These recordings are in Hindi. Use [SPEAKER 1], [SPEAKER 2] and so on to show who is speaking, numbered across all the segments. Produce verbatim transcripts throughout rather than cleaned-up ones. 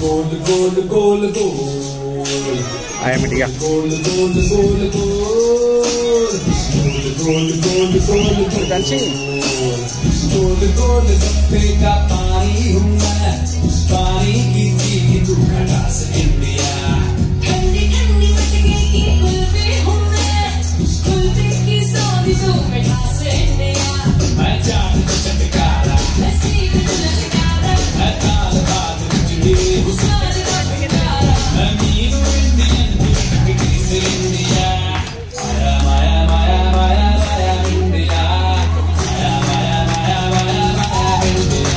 [SPEAKER 1] गोल गोल गोल गोल
[SPEAKER 2] आया मिट गया।
[SPEAKER 1] गोल गोल गोल गोल गोल गोल गोल गोल गोल गप्पे का पानी हूँ मैं, पानी की थी तू खटास इंडिया।
[SPEAKER 3] ठंडी ठंडी मटके की कुल्फी हूँ मैं, कुल्फी की सौंधी तू मिठास इंडिया।
[SPEAKER 1] मैं चाट चटकारा,
[SPEAKER 3] मैं सीख ललकारा,
[SPEAKER 1] मैं ताल बात बिजली,
[SPEAKER 3] स्वाद का पिटारा।
[SPEAKER 1] मैं मीनू इंडियन से India. Maya Maya Maya Maya Maya India, Maya Maya Maya Maya Maya India.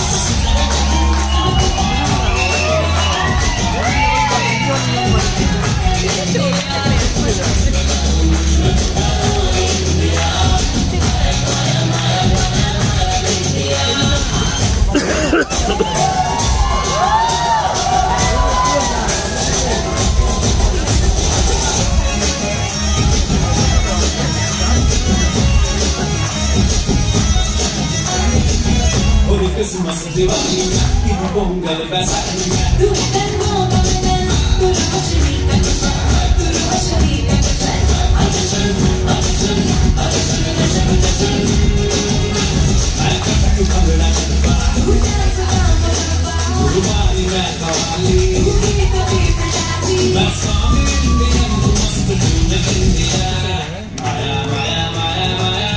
[SPEAKER 1] Christmas Diwali, Ibu Pongal Basarinya.
[SPEAKER 3] तू तन्नो बमन, तू खुशी कटचा, तू खुशी कटचा।
[SPEAKER 1] Action, action, action, action, action. मैं करता हूँ खबरा चलवा,
[SPEAKER 3] गुजरात सवाल बलवा,
[SPEAKER 1] गुरुवारी मैं कवाली,
[SPEAKER 3] गुरी कभी प्रजाति।
[SPEAKER 1] मैं स्वामी इंडियन मस्त धूम इंडिया। माया माया माया माया